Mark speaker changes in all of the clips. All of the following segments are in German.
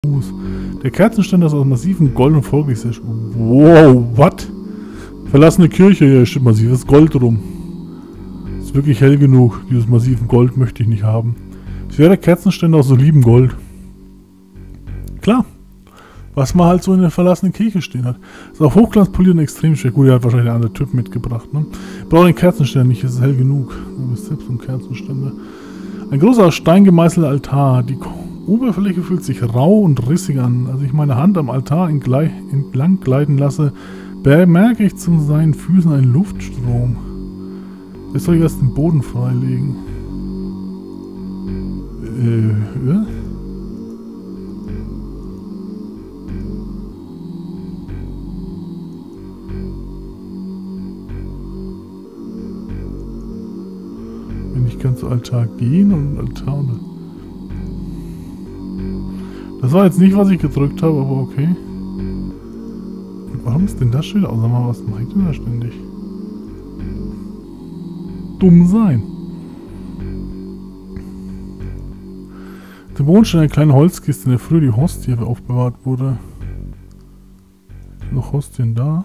Speaker 1: Der Kerzenständer ist aus massivem Gold und folglich sehr... Wow, what? Verlassene Kirche, hier steht massives Gold rum. Ist wirklich hell genug. Dieses massiven Gold möchte ich nicht haben. Ich wäre der Kerzenständer aus solidem Gold. Klar. Was man halt so in der verlassenen Kirche stehen hat. Ist auch hochglanzpoliert und extrem schwer. Gut, er hat wahrscheinlich einen anderen Typ mitgebracht, ne? Braucht den Kerzenständer nicht, es ist hell genug. Du bist selbst ein Kerzenständer. Ein großer aus Stein gemeißelter Altar. Die Oberfläche fühlt sich rau und rissig an. Als ich meine Hand am Altar entlang gleiten lasse, bemerke ich zu seinen Füßen einen Luftstrom. Jetzt soll ich erst den Boden freilegen. Ja? Wenn ich kann zu Altar gehen und Altar... Das war jetzt nicht, was ich gedrückt habe, aber okay. Und warum ist denn das schon wieder? Sag mal, was meint denn da ständig? Dumm sein. Der Boden steht eine kleine Holzkiste, in der früher die Hostie aufbewahrt wurde. Noch Hostien da?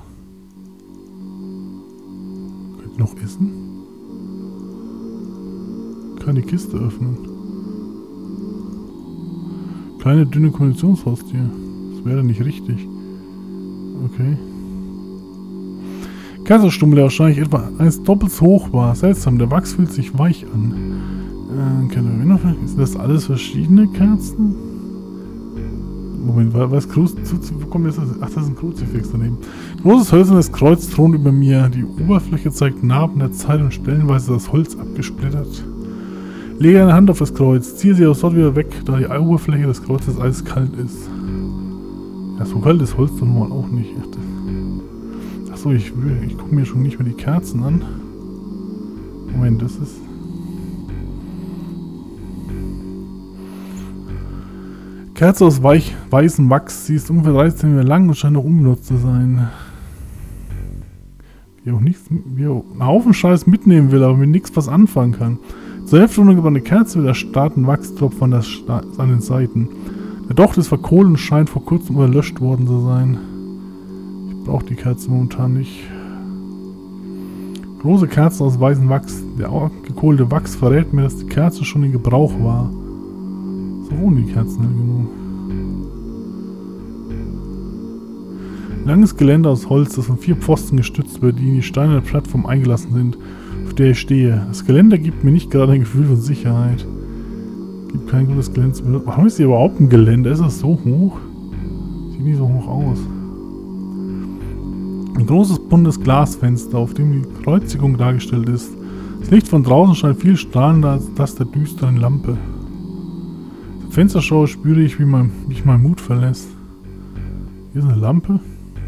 Speaker 1: Könnt ihr noch essen? Kann die Kiste öffnen. Kleine dünne Kommunikationshostie. Das wäre nicht richtig. Okay. Kerzenstummel, der wahrscheinlich etwa 1 doppelt so hoch war. Seltsam, der Wachs fühlt sich weich an. Sind das alles verschiedene Kerzen? Moment, was kommt jetzt? Ach, das ist ein Kruzifix daneben. Großes hölzernes Kreuz thront über mir. Die Oberfläche zeigt Narben der Zeit und stellenweise das Holz abgesplittert. Lege eine Hand auf das Kreuz, ziehe sie auch sofort wieder weg, da die Oberfläche des Kreuzes eiskalt ist. Ja, so kalt ist Holz doch nun mal auch nicht. Achso, ich gucke mir schon nicht mehr die Kerzen an. Moment, das ist... Kerze aus weißem Wachs. Sie ist ungefähr 30 cm lang und scheint noch unbenutzt zu sein. Wie auch einen Haufen Scheiß mitnehmen will, aber mit nichts was anfangen kann. Zur Hälfte runtergebrannte Kerze mit erstarrten Wachstropfen an den Seiten. Der Docht ist verkohlt und scheint vor kurzem erlöscht worden zu sein. Ich brauche die Kerze momentan nicht. Große Kerzen aus weißem Wachs. Der gekohlte Wachs verrät mir, dass die Kerze schon in Gebrauch war. So wohnen die Kerzen hell genug. Langes Geländer aus Holz, das von 4 Pfosten gestützt wird, die in die steinerne Plattform eingelassen sind, auf der ich stehe. Das Geländer gibt mir nicht gerade ein Gefühl von Sicherheit. Gibt kein gutes Geländer zu benutzen. Warum ist hier überhaupt ein Geländer? Ist das so hoch? Sieht nicht so hoch aus. Ein großes buntes Glasfenster, auf dem die Kreuzigung dargestellt ist. Das Licht von draußen scheint viel strahlender als das der düsteren Lampe. Im Fensterschau spüre ich, wie mich mein Mut verlässt. Hier ist eine Lampe.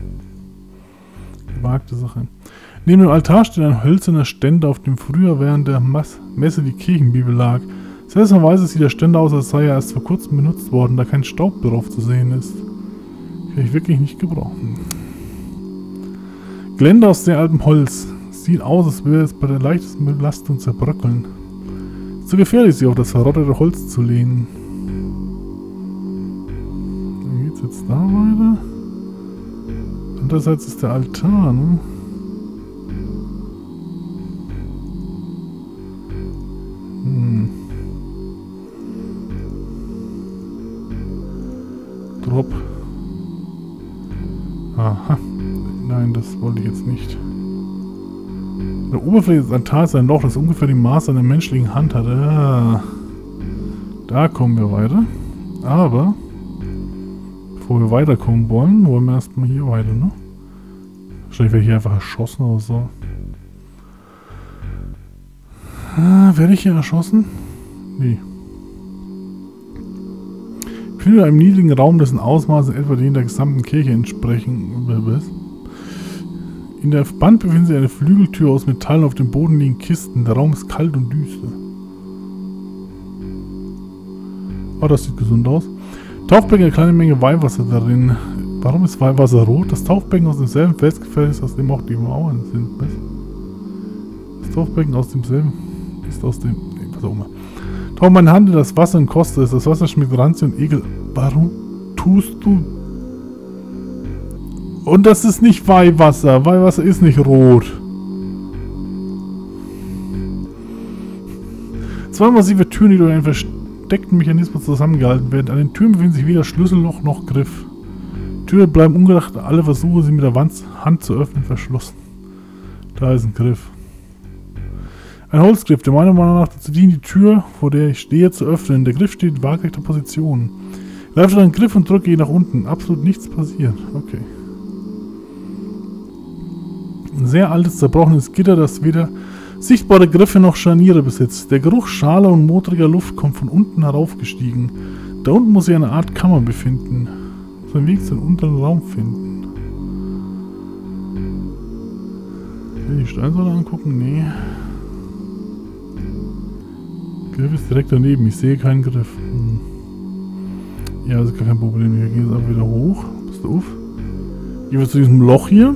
Speaker 1: Gewagte Sache. Neben dem Altar steht ein hölzerner Ständer, auf dem früher während der Messe die Kirchenbibel lag. Seltsamerweise sieht der Ständer aus, als sei er erst vor kurzem benutzt worden, da kein Staub darauf zu sehen ist. Kann ich wirklich nicht gebrauchen. Geländer aus sehr altem Holz. Sieht aus, als würde es bei der leichtesten Belastung zerbröckeln. Zu gefährlich, sich auf das verrottete Holz zu lehnen. Dann geht's jetzt da weiter. Andererseits ist der Altar, ne? Drop. Aha. Nein, das wollte ich jetzt nicht. In der Oberfläche des Altars ist ein Loch, das ungefähr die Maße einer menschlichen Hand hat. Ah. Da kommen wir weiter. Aber bevor wir weiterkommen wollen wir erstmal hier weiter, ne? Wahrscheinlich werde ich hier einfach erschossen oder so. Werde ich hier erschossen? Nee. Ich finde in einem niedrigen Raum, dessen Ausmaße etwa denen der gesamten Kirche entsprechen. In der Wand befindet sich eine Flügeltür aus Metall, auf dem Boden liegen Kisten. Der Raum ist kalt und düster. Oh, das sieht gesund aus. Taufbecken, eine kleine Menge Weihwasser darin. Warum ist Weihwasser rot? Das Taufbecken aus demselben Felsgefäß, aus dem auch die Mauern sind. Was? Das Taufbecken aus demselben ist aus dem... was auch immer. Tauche meine Hand in das Wasser und koste es. Das Wasser schmeckt ranzig und ekel. Warum tust du? Und das ist nicht Weihwasser. Weihwasser ist nicht rot. Zwei massive Türen, die durch einen versteckten Mechanismus zusammengehalten werden. An den Türen befindet sich weder Schlüsselloch noch Griff. Die Türen bleiben ungeachtet alle Versuche, sie mit der Hand zu öffnen, verschlossen. Da ist ein Griff. Ein Holzgriff, der meiner Meinung nach dazu dient, die Tür, vor der ich stehe, zu öffnen. Der Griff steht in waagrechter Position. Ich greife schon einen Griff und drücke ihn nach unten. Absolut nichts passiert. Okay. Ein sehr altes, zerbrochenes Gitter, das weder sichtbare Griffe noch Scharniere besitzt. Der Geruch schaler und modriger Luft kommt von unten heraufgestiegen. Da unten muss sich eine Art Kammer befinden. Sein Weg zu den unteren Raum finden. Will ich die Steinsäule angucken? Nee. Griff ist direkt daneben. Ich sehe keinen Griff. Ja, das ist gar kein Problem. Wir gehen jetzt einfach wieder hoch. Bist du auf? Gehen wir zu diesem Loch hier.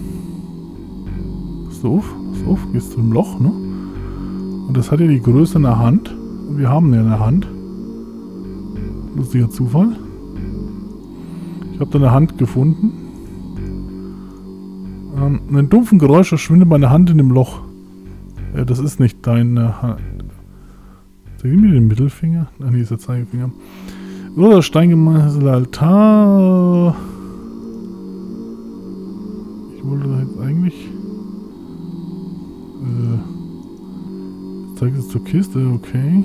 Speaker 1: Bist du auf? Bist du auf? Gehst zu dem Loch, ne? Und das hat ja die Größe einer Hand. Und wir haben ja eine Hand. Lustiger Zufall. Ich habe da eine Hand gefunden. Ein dumpfen Geräusch verschwindet meine Hand in dem Loch. Das ist nicht deine Hand. Zeig mir den Mittelfinger. Ah, nee, ist der Zeigefinger. Oder steingemeißelter Altar. Ich wollte da jetzt eigentlich. Zeigt es zur Kiste, okay.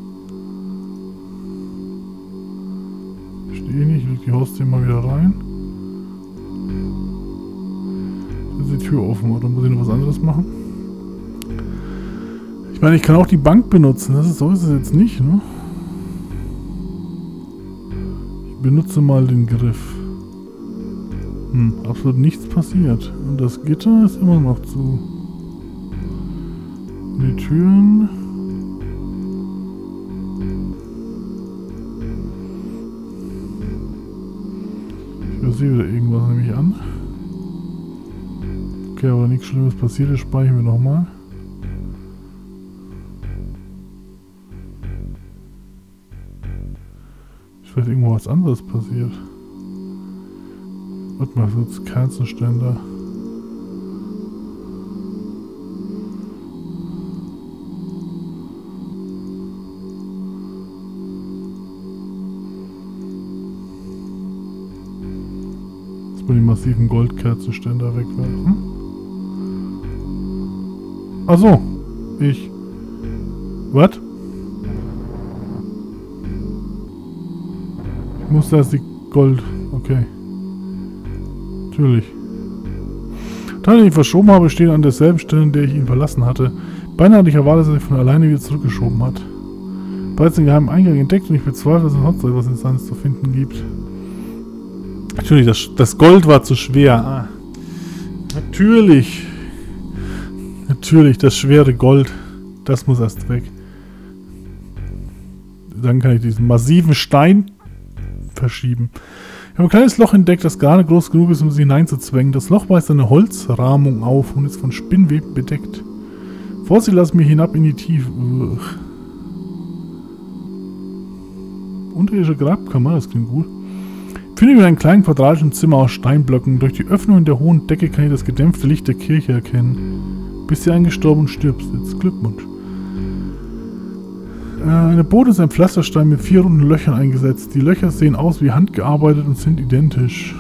Speaker 1: Stehe nicht, ich leg die Haustür mal wieder rein. Jetzt ist die Tür offen, oder muss ich noch was anderes machen? Ich meine, ich kann auch die Bank benutzen, so ist es jetzt nicht, ne? Ich benutze mal den Griff. Absolut nichts passiert. Und das Gitter ist immer noch zu. Die Türen. Ich sehe wieder irgendwas nämlich an. Okay, aber nichts Schlimmes passiert, das speichern wir nochmal. Ist vielleicht irgendwo was anderes passiert. Warte mal, so Kerzenständer. Jetzt mal die massiven Goldkerzenständer wegwerfen. Achso, ich. Was? Ich muss erst die Gold. Okay. Natürlich. Teile, die ich verschoben habe, stehen an derselben Stelle, an der ich ihn verlassen hatte. Beinahe hatte ich erwartet, dass er sich von alleine wieder zurückgeschoben hat. Bereits den geheimen Eingang entdeckt und ich bezweifle, dass es sonst etwas Interessantes zu finden gibt. Natürlich, das Gold war zu schwer. Ah. Natürlich. Natürlich, das schwere Gold. Das muss erst weg. Dann kann ich diesen massiven Stein verschieben. Ich habe ein kleines Loch entdeckt, das gerade groß genug ist, um sie hineinzuzwängen. Das Loch weist eine Holzrahmung auf und ist von Spinnweben bedeckt. Vorsicht, lass mich hinab in die Tiefe. Unterirdische Grabkammer, das klingt gut. Ich finde in einem kleinen quadratischen Zimmer aus Steinblöcken. Durch die Öffnung in der hohen Decke kann ich das gedämpfte Licht der Kirche erkennen. Bist du eingestorben und stirbst jetzt. Glückwunsch. Eine Boden ist ein Pflasterstein mit 4 runden Löchern eingesetzt. Die Löcher sehen aus wie handgearbeitet und sind identisch.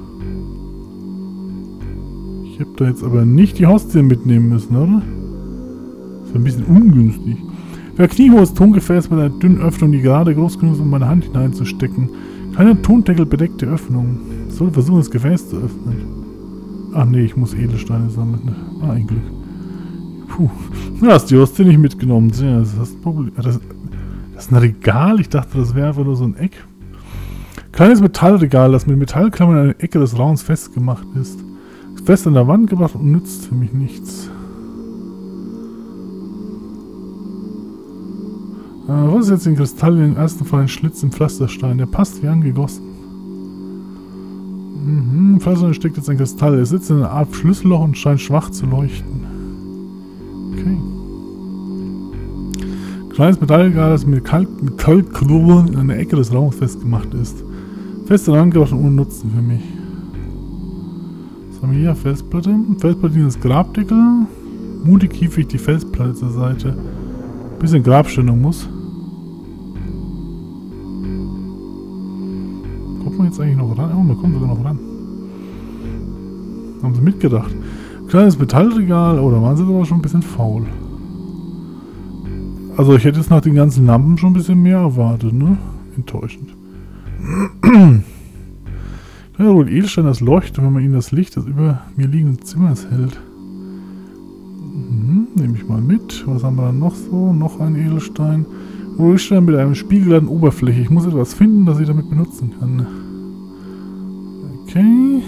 Speaker 1: Ich habe da jetzt aber nicht die Haustür mitnehmen müssen, oder? Das ist ein bisschen ungünstig. Für ein kniehohes Tongefäß mit einer dünnen Öffnung, die gerade groß genug ist, um meine Hand hineinzustecken. Keine Tondeckel bedeckte Öffnung. Ich sollte versuchen, das Gefäß zu öffnen. Ach nee, ich muss Edelsteine sammeln. Ah, ein Glück. Puh. Du hast die Haustür nicht mitgenommen. Ja, das ist ein Problem. Das ist ein Regal. Ich dachte, das wäre einfach nur so ein Eck. Kleines Metallregal, das mit Metallklammern an der Ecke des Raums festgemacht ist. Fest an der Wand gebracht und nützt für mich nichts. Was ist jetzt ein Kristall? In dem ersten Fall ein Schlitz im Pflasterstein. Der passt wie angegossen. Im Pflasterstein steckt jetzt ein Kristall. Er sitzt in einer Art Schlüsselloch und scheint schwach zu leuchten. Okay. Kleines Metallregal, das mit Metallklubbern in einer Ecke des Raums festgemacht ist. Feste angebracht und ohne Nutzen für mich. Was haben wir hier? Felsplatte. Felsplatte ist Grabdeckel. Mutig hiefe ich die Felsplatte zur Seite. Bisschen Grabstellung muss. Kommt man jetzt eigentlich noch ran? Oh, man kommt sogar noch ran. Haben sie mitgedacht. Kleines Metallregal. Oh, da waren sie aber schon ein bisschen faul. Also ich hätte jetzt nach den ganzen Lampen schon ein bisschen mehr erwartet, ne? Enttäuschend. Ja, wohl Edelstein, das leuchtet, wenn man ihnen das Licht des über mir liegenden Zimmers hält. Nehme ich mal mit. Was haben wir dann noch so? Noch ein Edelstein. Edelstein mit einem spiegelnden Oberfläche. Ich muss etwas finden, das ich damit benutzen kann. Okay.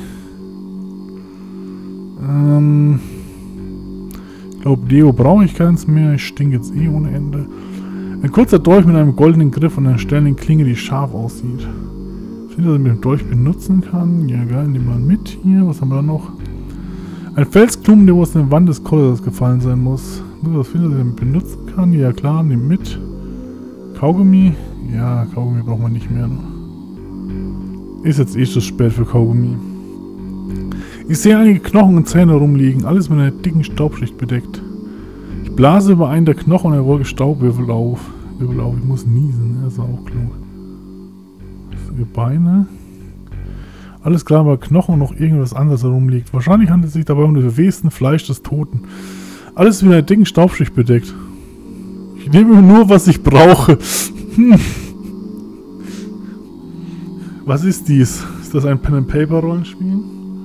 Speaker 1: Ich glaube, Deo brauche ich keins mehr. Ich stinke jetzt eh ohne Ende. Ein kurzer Dolch mit einem goldenen Griff und einer sternigen Klinge, die scharf aussieht. Ich finde, dass ich mit dem Dolch benutzen kann. Ja, geil, nehmen wir mal mit hier. Was haben wir da noch? Ein Felsklumpen, der aus der Wand des Korridors gefallen sein muss. Das finde ich, dass ich damit benutzen kann. Ja, klar, nehmen mit. Kaugummi. Ja, Kaugummi braucht man nicht mehr. Ne? Ist jetzt eh schon spät für Kaugummi. Ich sehe einige Knochen und Zähne rumliegen, alles mit einer dicken Staubschicht bedeckt. Ich blase über einen der Knochen und eine Wolke Staubwürfel auf. Ich muss niesen, das ist auch klug. Beine. Alles klar, aber Knochen und noch irgendwas anderes herumliegt. Wahrscheinlich handelt es sich dabei um das verwesten Fleisch des Toten. Alles mit einer dicken Staubschicht bedeckt. Ich nehme nur, was ich brauche. Was ist dies? Ist das ein Pen-and-Paper-Rollenspiel?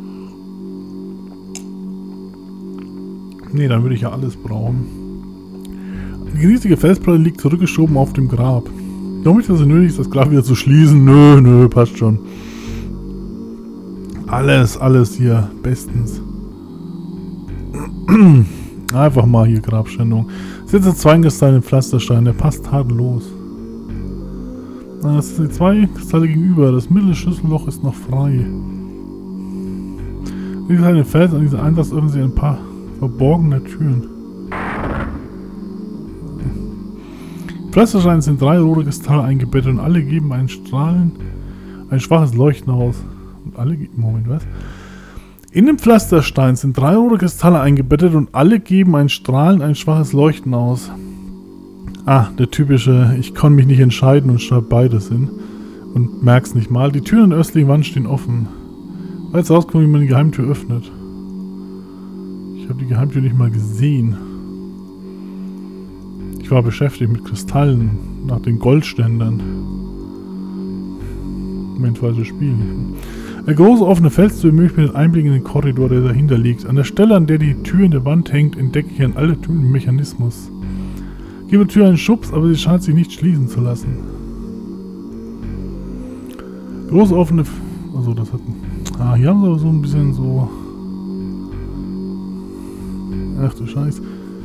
Speaker 1: Nee, dann würde ich ja alles brauchen. Die riesige Felsplatte liegt zurückgeschoben auf dem Grab. Ich glaube nicht, dass es nötig ist, das Grab wieder zu schließen. Nö, passt schon. Alles hier bestens. Einfach mal hier Grabschändung. Sitze zwei Kristalle im Pflasterstein, der passt tadellos. Das sind die zwei Kristalle gegenüber. Das mittlere Schlüsselloch ist noch frei. Wie gesagt, den Fels an dieser Einlass öffnen sie ein paar verborgene Türen. Pflastersteine sind 3 rote Kristalle eingebettet und alle geben ein schwaches Leuchten aus. Und alle geben, Moment, was? In dem Pflasterstein sind 3 rote Kristalle eingebettet und alle geben ein schwaches Leuchten aus. Ah, der typische, ich kann mich nicht entscheiden und schreibe beides hin. Und merk's nicht mal. Die Türen an der östlichen Wand stehen offen. Weil jetzt rauskommt, wie man die Geheimtür öffnet. Ich habe die Geheimtür nicht mal gesehen. Ich war beschäftigt mit Kristallen nach den Goldständern. Moment, falsches Spiel. Eine große offene Felstür ermöglicht mir den Einblick in den Korridor, der dahinter liegt. An der Stelle, an der die Tür in der Wand hängt, entdecke ich einen altertümlichen Mechanismus. Ich gebe der Tür einen Schubs, aber sie scheint sich nicht schließen zu lassen. Große offene... Also das hat... Ah, hier haben sie aber so ein bisschen so... Ach du Scheiße.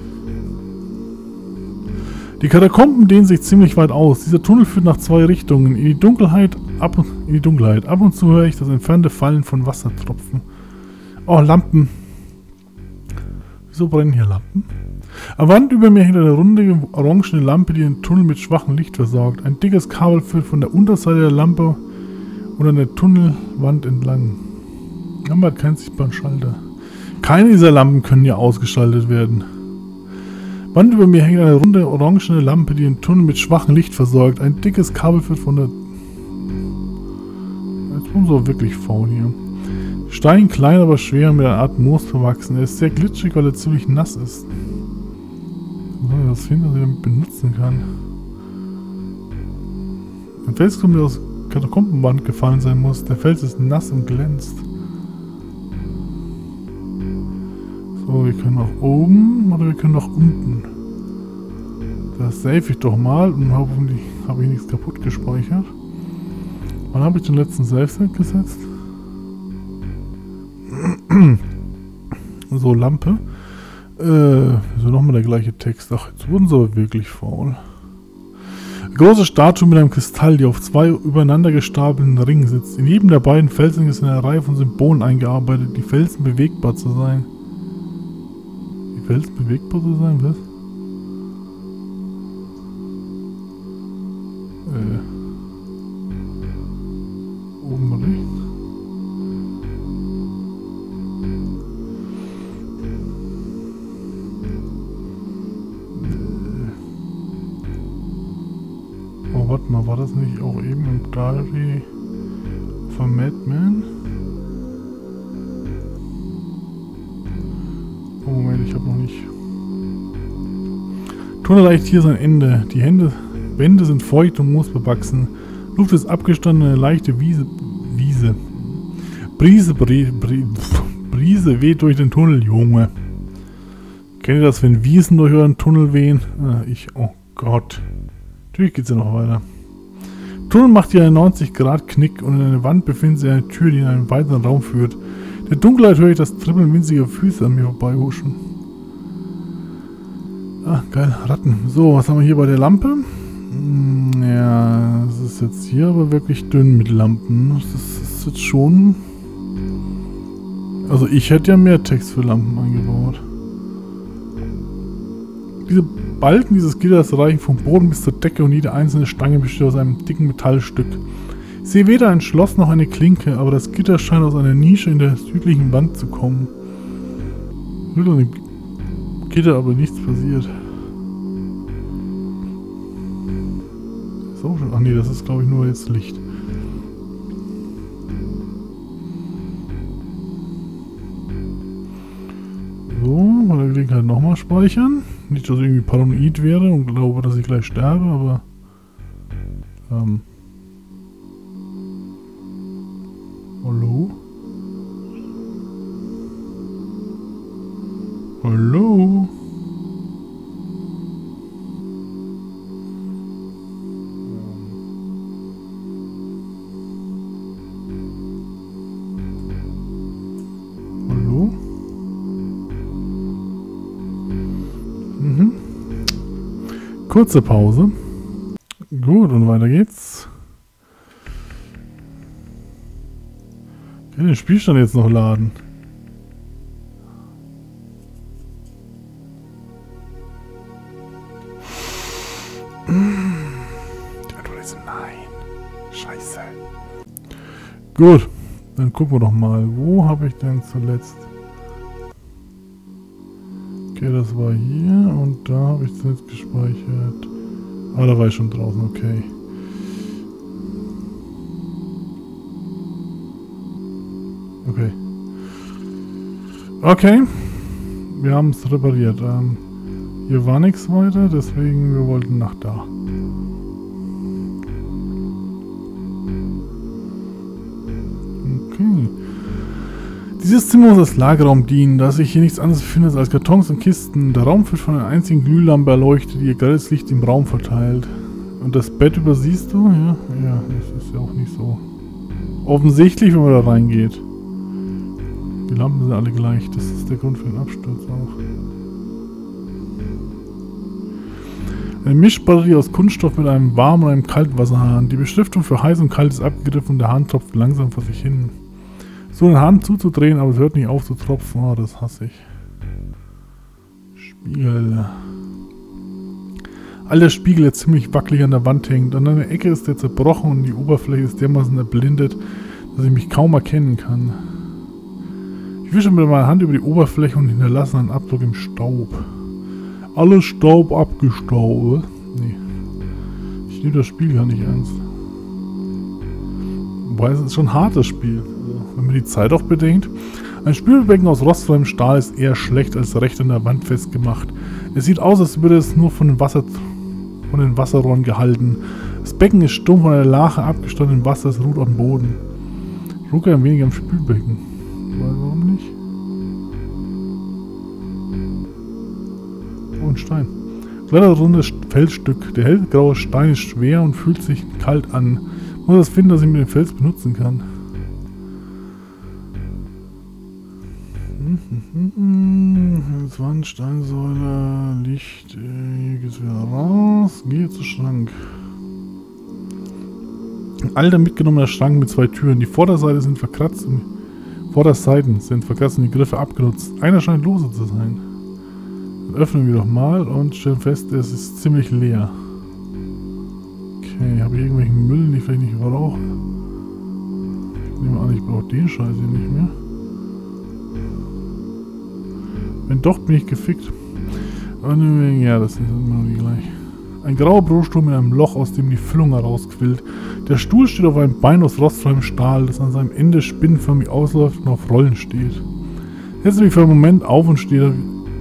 Speaker 1: Die Katakomben dehnen sich ziemlich weit aus. Dieser Tunnel führt nach 2 Richtungen. In die Dunkelheit. Ab und zu höre ich das entfernte Fallen von Wassertropfen. Oh, Lampen. Wieso brennen hier Lampen? Am Wand über mir hängt eine runde, orangene Lampe, die den Tunnel mit schwachem Licht versorgt. Ein dickes Kabel führt von der Unterseite der Lampe und an der Tunnelwand entlang. Lampe hat keinen sichtbaren Schalter. Keine dieser Lampen können hier ausgeschaltet werden. Wand über mir hängt eine runde, orangene Lampe, die den Tunnel mit schwachem Licht versorgt. Ein dickes Kabel führt von der... Jetzt bin ich so wirklich faul hier. Stein klein, aber schwer, mit einer Art Moos verwachsen. Er ist sehr glitschig, weil er ziemlich nass ist. Soll ich das finden, was ich damit benutzen kann? Ein Felsklumpen, der aus Katakombenwand gefallen sein muss. Der Fels ist nass und glänzt. So, wir können nach oben oder wir können nach unten. Das save ich doch mal und hoffentlich habe ich nichts kaputt gespeichert. Wann habe ich den letzten Save-Set gesetzt? So, Lampe. So, nochmal der gleiche Text. Ach, jetzt wurden sie aber wirklich faul. Eine große Statue mit einem Kristall, die auf 2 übereinander gestapelten Ringen sitzt. In jedem der beiden Felsen ist eine Reihe von Symbolen eingearbeitet, die Felsen bewegbar zu sein. Die Felsen bewegbar zu sein? Was? Oben mal, war das nicht auch eben im Diary von Madman? Oh Moment, ich habe noch nicht. Tunnel erreicht hier sein Ende. Die Wände sind feucht und moosbewachsen. Luft ist abgestanden und eine leichte Brise weht durch den Tunnel, Junge. Kennt ihr das, wenn Wiesen durch euren Tunnel wehen? Oh Gott. Natürlich geht's ja noch weiter. Tunnel macht hier einen 90-Grad-Knick und in einer Wand befindet sich eine Tür, die in einen weiteren Raum führt. In der Dunkelheit höre ich das Trippeln winziger Füße an mir vorbeihuschen. Ah, geil, Ratten. So, was haben wir hier bei der Lampe? Ja, das ist jetzt hier aber wirklich dünn mit Lampen. Das ist jetzt schon... Also ich hätte ja mehr Text für Lampen eingebaut. Diese Balken dieses Gitters reichen vom Boden bis zur Decke und jede einzelne Stange besteht aus einem dicken Metallstück. Ich sehe weder ein Schloss noch eine Klinke, aber das Gitter scheint aus einer Nische in der südlichen Wand zu kommen. Mit dem Gitter aber nichts passiert. So, ach nee, das ist glaube ich nur jetzt Licht. So, bei der Gelegenheit nochmal speichern. Nicht, dass ich irgendwie paranoid wäre und glaube, dass ich gleich sterbe, aber... Hallo? Hallo? Hallo? Kurze Pause. Gut, und weiter geht's. Ich kann den Spielstand jetzt noch laden. Die Antwort ist nein. Scheiße. Gut, dann gucken wir doch mal. Wo habe ich denn zuletzt... Okay, das war hier und da habe ich es jetzt gespeichert. Ah, da war ich schon draußen, okay. Okay. Wir haben es repariert. Hier war nichts weiter, deswegen wir wollten nach da. Okay. Dieses Zimmer muss als Lagerraum dienen, da sich hier nichts anderes befindet als Kartons und Kisten. Der Raum wird von einer einzigen Glühlampe erleuchtet, die ihr grelles Licht im Raum verteilt. Und das Bett übersiehst du? Ja, das ist ja auch nicht so offensichtlich, wenn man da reingeht. Die Lampen sind alle gleich, das ist der Grund für den Absturz auch. Eine Mischbatterie aus Kunststoff mit einem warmen und einem kalten Wasserhahn. Die Beschriftung für heiß und kalt ist abgegriffen und der Hahn tropft langsam vor sich hin. So den Hahn zuzudrehen, aber es hört nicht auf zu tropfen. Oh, das hasse ich. Spiegel. All der Spiegel, der ziemlich wackelig an der Wand hängt. An einer Ecke ist der zerbrochen und die Oberfläche ist dermaßen erblindet, dass ich mich kaum erkennen kann. Ich wische mit meiner Hand über die Oberfläche und hinterlasse einen Abdruck im Staub. Alles Staub abgestaubt. Nee. Ich nehme das Spiel gar nicht ernst. Wobei, es ist schon ein hartes Spiel. Wenn man die Zeit auch bedenkt. Ein Spülbecken aus rostfreiem Stahl ist eher schlecht als recht an der Wand festgemacht. Es sieht aus, als würde es nur von den Wasserrohren gehalten. Das Becken ist stumpf von einer Lache abgestandenen Wassers ruht am Boden. Ich rucke ein wenig am Spülbecken. Warum nicht? Oh, ein Stein. Kleines rundes Felsstück. Der hellgraue Stein ist schwer und fühlt sich kalt an. Ich muss das finden, dass ich mit dem Fels benutzen kann. Wand, Steinsäule, Licht, hier geht's wieder raus, gehe zum Schrank. Ein alter mitgenommener Schrank mit zwei Türen. Die Vorderseiten sind verkratzt und die Griffe abgenutzt. Einer scheint lose zu sein. Dann öffnen wir doch mal und stellen fest, es ist ziemlich leer. Okay, habe ich irgendwelchen Müll, den ich vielleicht nicht brauche? Ich nehme an, ich brauche den Scheiß hier nicht mehr. Wenn doch, bin ich gefickt. Ja, das sind immer nur die gleich. Ein grauer Bürostuhl mit einem Loch, aus dem die Füllung herausquillt. Der Stuhl steht auf einem Bein aus rostfreiem Stahl, das an seinem Ende spinnenförmig ausläuft und auf Rollen steht. Ich setze mich für einen Moment auf und stehe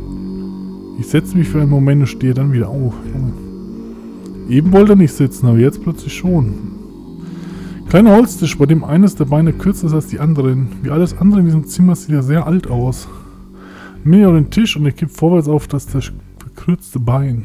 Speaker 1: dann wieder auf. Eben wollte er nicht sitzen, aber jetzt plötzlich schon. Kleiner Holztisch, bei dem eines der Beine kürzer ist als die anderen. Wie alles andere in diesem Zimmer sieht er sehr alt aus. Mir auf den Tisch und er kippt vorwärts auf das verkürzte Bein.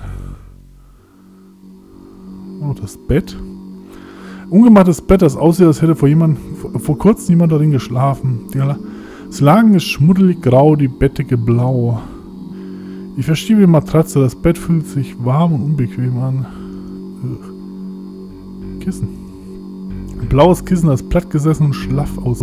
Speaker 1: Oh, das Bett. Ungemachtes Bett, das aussieht, als hätte vor kurzem jemand darin geschlafen. Das Laken ist schmuddelig grau, die Bettdecke blau. Ich verschiebe die Matratze, das Bett fühlt sich warm und unbequem an. Kissen. Ein blaues Kissen, das platt gesessen und schlaff aussieht.